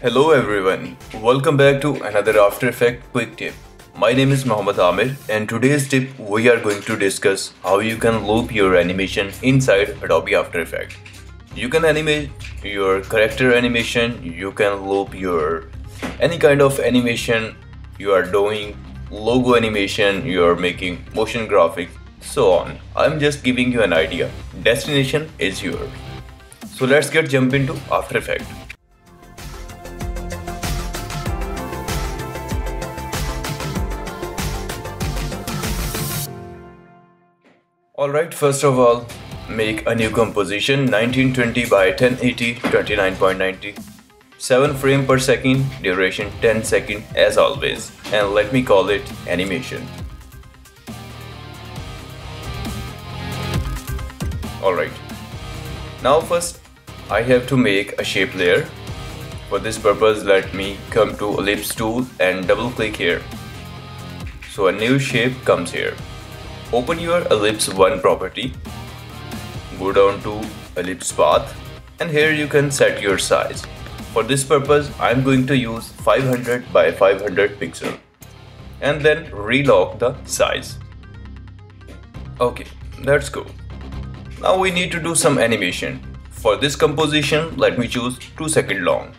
Hello everyone, welcome back to another After Effects quick tip. My name is Mohammad Amir and today's tip we are going to discuss how you can loop your animation inside Adobe After Effects. You can animate your character animation, you can loop your any kind of animation you are doing, logo animation, you are making motion graphics, so on. I'm just giving you an idea. Destination is yours. So let's jump into After Effects. Alright, first of all, make a new composition 1920 by 1080 29.90, 7 frames per second, duration 10 seconds as always, and let me call it animation. Alright, now first I have to make a shape layer. For this purpose, let me come to ellipse tool and double click here. So a new shape comes here. Open your ellipse 1 property, go down to ellipse path, and here you can set your size. For this purpose, I'm going to use 500 by 500 pixel and then relock the size. Okay, that's cool. Now we need to do some animation. For this composition, let me choose 2 seconds long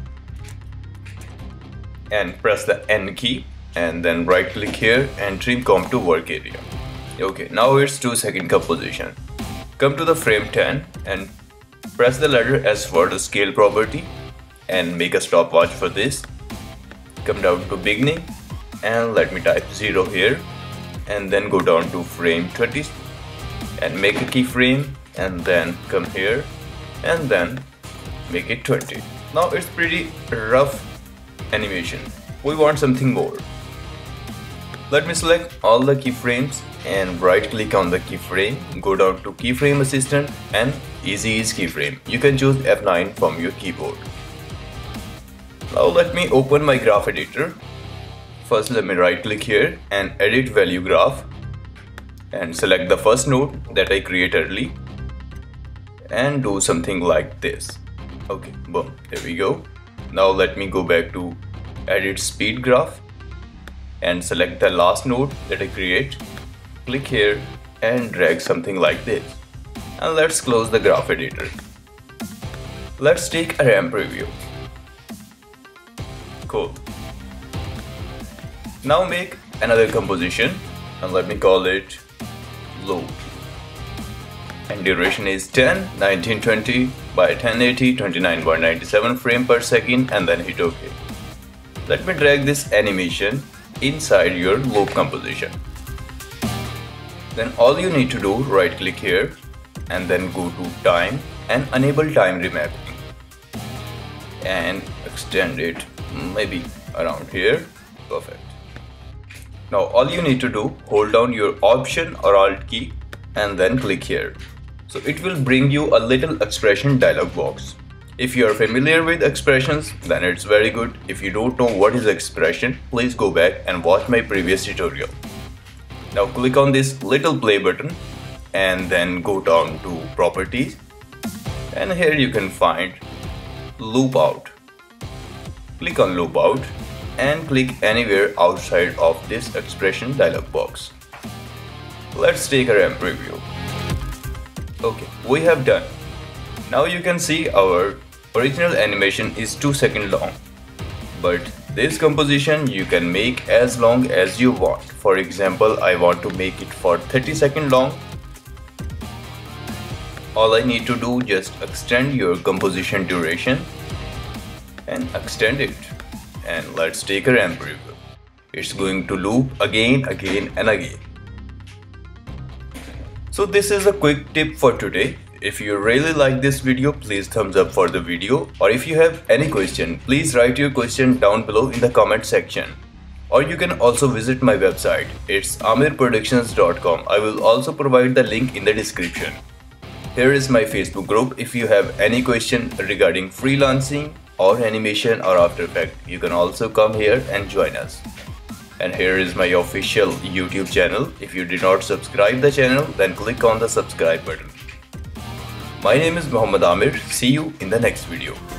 and press the N key and then right click here and trim comp to work area. Okay, now it's 2 second composition. Come to the frame 10 and press the letter S for the scale property and make a stopwatch for this. Come down to beginning and let me type 0 here and then go down to frame 20 and make a keyframe and then come here and then make it 20. Now it's pretty rough animation. We want something more. Let me select all the keyframes and right click on the keyframe, go down to keyframe assistant and easy ease keyframe. You can choose F9 from your keyboard. Now let me open my graph editor. First let me right click here and edit value graph and select the first node that I created early and do something like this. Okay, boom, there we go. Now let me go back to edit speed graph and select the last node that I create. Click here and drag something like this. And let's close the graph editor. Let's take a ramp preview. Cool. Now make another composition and let me call it loop. And duration is 10, 1920 by 1080, 29.97 frames per second and then hit OK. Let me drag this animation inside your loop composition. Then all you need to do, right click here and then go to time and enable time remapping and extend it maybe around here. Perfect. Now all you need to do, hold down your option or alt key and then click here. So it will bring you a little expression dialog box. If you are familiar with expressions, then it's very good. If you don't know what is expression, please go back and watch my previous tutorial. Now click on this little play button and then go down to properties and here you can find LoopOut. Click on LoopOut and click anywhere outside of this expression dialog box. Let's take a ramp preview. Okay, we have done. Now you can see our original animation is 2 seconds long, but this composition you can make as long as you want. For example, I want to make it for 30 seconds long. All I need to do, just extend your composition duration and extend it. And let's take a ramp preview. It's going to loop again and again. So this is a quick tip for today. If you really like this video, please thumbs up for the video, or if you have any question, please write your question down below in the comment section. Or you can also visit my website, it's amirproductions.com. I will also provide the link in the description. Here is my Facebook group. If you have any question regarding freelancing or animation or After Effects, you can also come here and join us. And here is my official YouTube channel. If you did not subscribe the channel, then click on the subscribe button. My name is Mohammad Amir. See you in the next video.